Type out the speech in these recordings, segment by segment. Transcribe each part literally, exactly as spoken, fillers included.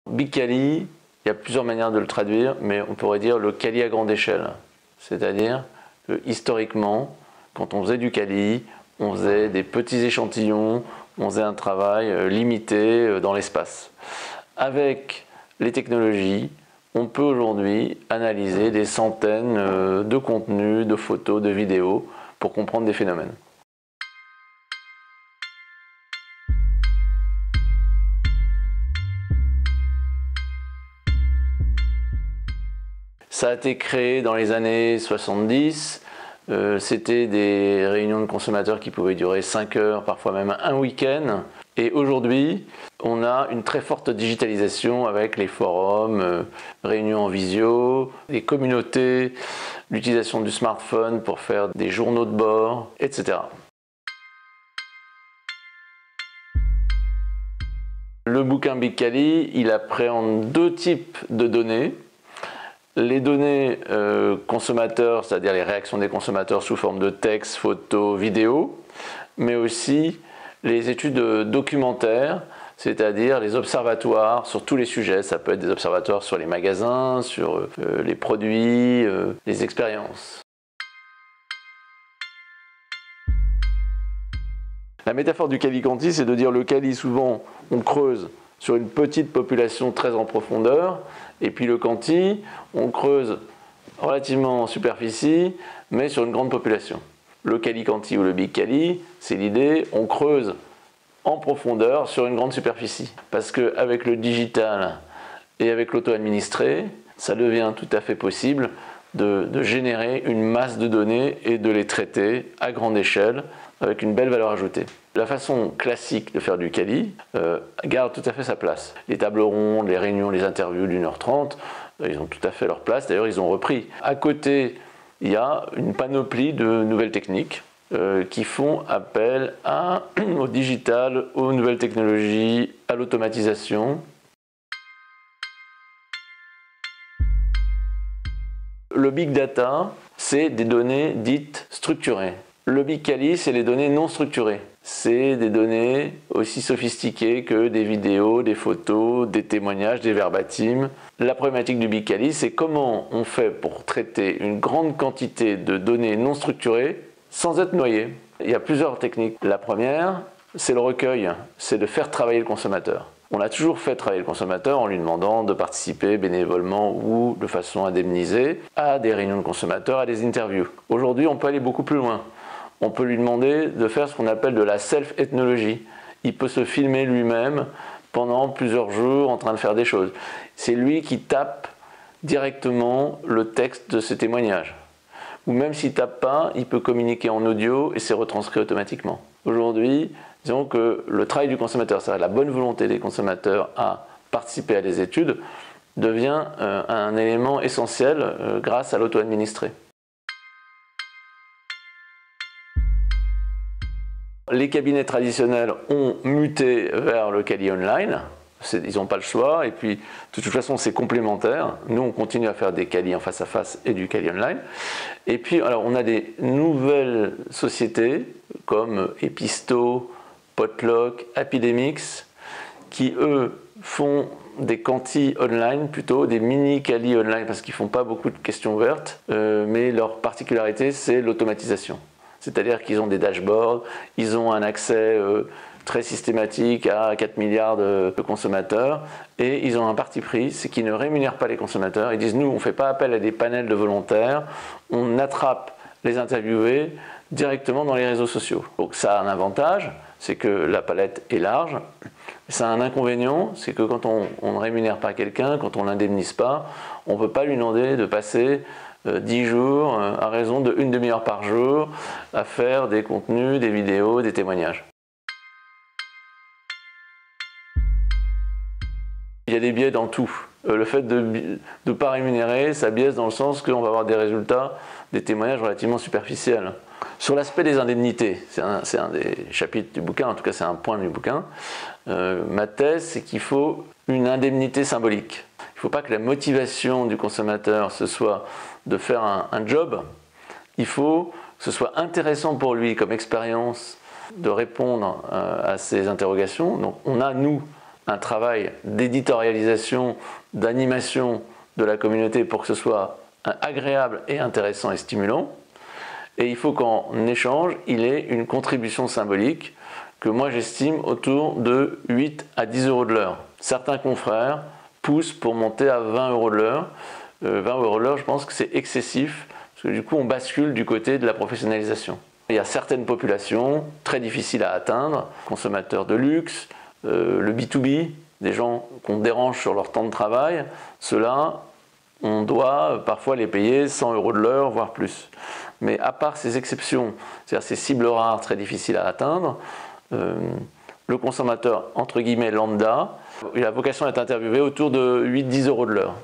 Big Cali, il y a plusieurs manières de le traduire, mais on pourrait dire le Cali à grande échelle. C'est-à-dire que historiquement, quand on faisait du Cali, on faisait des petits échantillons, on faisait un travail limité dans l'espace. Avec les technologies, on peut aujourd'hui analyser des centaines de contenus, de photos, de vidéos pour comprendre des phénomènes. Ça a été créé dans les années soixante-dix. Euh, C'était des réunions de consommateurs qui pouvaient durer cinq heures, parfois même un week-end. Et aujourd'hui, on a une très forte digitalisation avec les forums, euh, réunions en visio, les communautés, l'utilisation du smartphone pour faire des journaux de bord, et cetera. Le bouquin Big Cali, il appréhende deux types de données. Les données euh, consommateurs, c'est-à-dire les réactions des consommateurs sous forme de texte, photos, vidéos, mais aussi les études documentaires, c'est-à-dire les observatoires sur tous les sujets. Ça peut être des observatoires sur les magasins, sur euh, les produits, euh, les expériences. La métaphore du Cali-Quanti, c'est de dire le Cali, souvent, on creuse sur une petite population très en profondeur, et puis le Quanti, on creuse relativement en superficie, mais sur une grande population. Le Cali-Quanti ou le Big Cali, c'est l'idée, on creuse en profondeur sur une grande superficie. Parce qu'avec le digital et avec l'auto-administré, ça devient tout à fait possible de, de générer une masse de données et de les traiter à grande échelle, avec une belle valeur ajoutée. La façon classique de faire du Cali euh, garde tout à fait sa place. Les tables rondes, les réunions, les interviews d'une heure trente, euh, ils ont tout à fait leur place. D'ailleurs, ils ont repris. À côté, il y a une panoplie de nouvelles techniques euh, qui font appel à, au digital, aux nouvelles technologies, à l'automatisation. Le big data, c'est des données dites structurées. Le Big Cali, c'est les données non structurées. C'est des données aussi sophistiquées que des vidéos, des photos, des témoignages, des verbatims. La problématique du Big Cali, c'est comment on fait pour traiter une grande quantité de données non structurées sans être noyé. Il y a plusieurs techniques. La première, c'est le recueil, c'est de faire travailler le consommateur. On a toujours fait travailler le consommateur en lui demandant de participer bénévolement ou de façon indemnisée à des réunions de consommateurs, à des interviews. Aujourd'hui, on peut aller beaucoup plus loin. On peut lui demander de faire ce qu'on appelle de la self-ethnologie. Il peut se filmer lui-même pendant plusieurs jours en train de faire des choses. C'est lui qui tape directement le texte de ses témoignages. Ou même s'il ne tape pas, il peut communiquer en audio et c'est retranscrit automatiquement. Aujourd'hui, disons que le travail du consommateur, c'est-à-dire la bonne volonté des consommateurs à participer à des études, devient euh, un élément essentiel euh, grâce à l'auto-administré. Les cabinets traditionnels ont muté vers le Cali Online, ils n'ont pas le choix, et puis de toute façon c'est complémentaire. Nous on continue à faire des Cali en face à face et du Cali Online. Et puis alors on a des nouvelles sociétés comme Episto, Potluck, Epidemics, qui eux font des Quanti online plutôt, des mini Cali online parce qu'ils ne font pas beaucoup de questions ouvertes, euh, mais leur particularité c'est l'automatisation. C'est-à-dire qu'ils ont des dashboards, ils ont un accès euh, très systématique à quatre milliards de, de consommateurs et ils ont un parti pris, c'est qu'ils ne rémunèrent pas les consommateurs. Ils disent nous on ne fait pas appel à des panels de volontaires, on attrape les interviewés directement dans les réseaux sociaux. Donc ça a un avantage, c'est que la palette est large. Ça a un inconvénient, c'est que quand on, on ne rémunère pas quelqu'un, quand on ne l'indemnise pas, on ne peut pas lui demander de passer dix jours à raison de une demi-heure par jour à faire des contenus, des vidéos, des témoignages. Il y a des biais dans tout. Le fait de ne pas rémunérer, ça biaise dans le sens qu'on va avoir des résultats, des témoignages relativement superficiels. Sur l'aspect des indemnités, c'est un, c'est un des chapitres du bouquin, en tout cas c'est un point du bouquin, euh, ma thèse c'est qu'il faut une indemnité symbolique. Il ne faut pas que la motivation du consommateur ce soit de faire un, un job, il faut que ce soit intéressant pour lui comme expérience de répondre euh, à ces interrogations. Donc on a, nous, un travail d'éditorialisation, d'animation de la communauté pour que ce soit agréable et intéressant et stimulant. Et il faut qu'en échange, il ait une contribution symbolique que moi j'estime autour de huit à dix euros de l'heure. Certains confrères poussent pour monter à vingt euros de l'heure. Euh, vingt euros de l'heure, je pense que c'est excessif, parce que du coup on bascule du côté de la professionnalisation. Il y a certaines populations très difficiles à atteindre, consommateurs de luxe, euh, le B deux B, des gens qu'on dérange sur leur temps de travail, ceux-là, on doit parfois les payer cent euros de l'heure, voire plus. Mais à part ces exceptions, c'est-à-dire ces cibles rares très difficiles à atteindre, euh, le consommateur, entre guillemets, lambda, il a vocation à être interviewé autour de huit à dix euros de l'heure.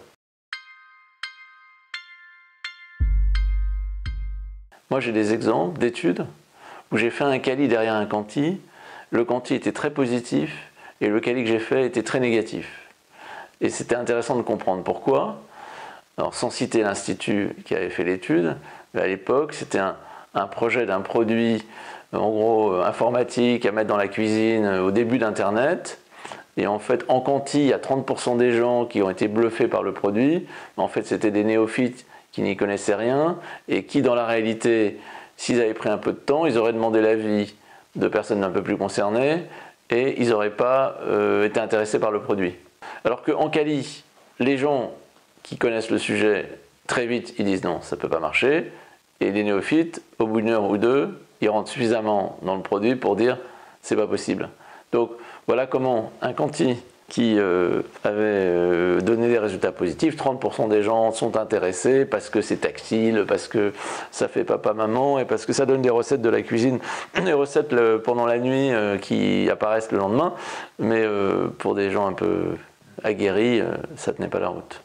Moi, j'ai des exemples d'études où j'ai fait un quali derrière un quanti, le quanti était très positif et le quali que j'ai fait était très négatif. Et c'était intéressant de comprendre pourquoi. Alors, sans citer l'institut qui avait fait l'étude, mais à l'époque, c'était un, un projet d'un produit, en gros, informatique à mettre dans la cuisine au début d'Internet. Et en fait, en quanti, il y a trente pour cent des gens qui ont été bluffés par le produit. Mais en fait, c'était des néophytes qui n'y connaissaient rien et qui, dans la réalité, s'ils avaient pris un peu de temps, ils auraient demandé l'avis de personnes un peu plus concernées et ils n'auraient pas euh, été intéressés par le produit. Alors qu'en quali, les gens qui connaissent le sujet, très vite, ils disent non, ça ne peut pas marcher. Et les néophytes, au bout d'une heure ou deux, ils rentrent suffisamment dans le produit pour dire c'est pas possible. Donc voilà comment un quanti qui euh, avait euh, donné des résultats positifs, trente pour cent des gens sont intéressés parce que c'est tactile, parce que ça fait papa-maman et parce que ça donne des recettes de la cuisine, des recettes le, pendant la nuit euh, qui apparaissent le lendemain, mais euh, pour des gens un peu aguerris, euh, ça tenait pas la route.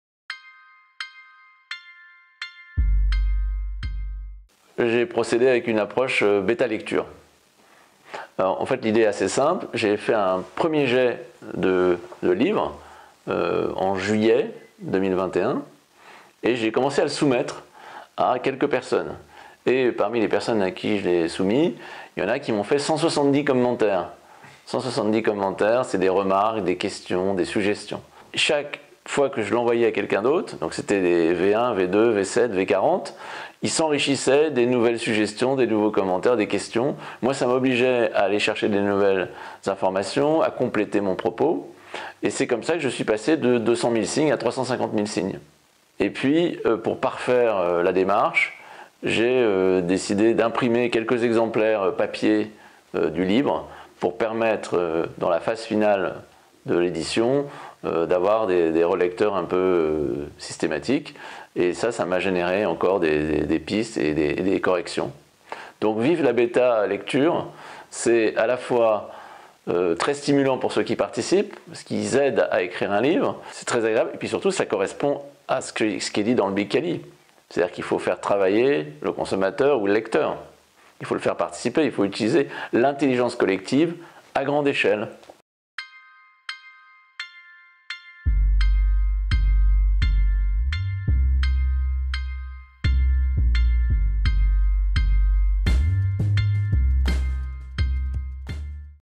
J'ai procédé avec une approche euh, bêta-lecture. Alors, en fait, l'idée est assez simple. J'ai fait un premier jet de, de livre euh, en juillet deux mille vingt et un et j'ai commencé à le soumettre à quelques personnes. Et parmi les personnes à qui je l'ai soumis, il y en a qui m'ont fait cent soixante-dix commentaires. cent soixante-dix commentaires, c'est des remarques, des questions, des suggestions. Chaque fois que je l'envoyais à quelqu'un d'autre, donc c'était des V un, V deux, V sept, V quarante, ils s'enrichissaient des nouvelles suggestions, des nouveaux commentaires, des questions. Moi, ça m'obligeait à aller chercher des nouvelles informations, à compléter mon propos. Et c'est comme ça que je suis passé de deux cent mille signes à trois cent cinquante mille signes. Et puis, pour parfaire la démarche, j'ai décidé d'imprimer quelques exemplaires papier du livre pour permettre, dans la phase finale de l'édition, d'avoir des, des relecteurs un peu systématiques. Et ça, ça m'a généré encore des, des, des pistes et des, des corrections. Donc, vive la bêta lecture, c'est à la fois euh, très stimulant pour ceux qui participent, parce qu'ils aident à écrire un livre, c'est très agréable, et puis surtout, ça correspond à ce, que, ce qui est dit dans le Big Quali. C'est-à-dire qu'il faut faire travailler le consommateur ou le lecteur. Il faut le faire participer, il faut utiliser l'intelligence collective à grande échelle.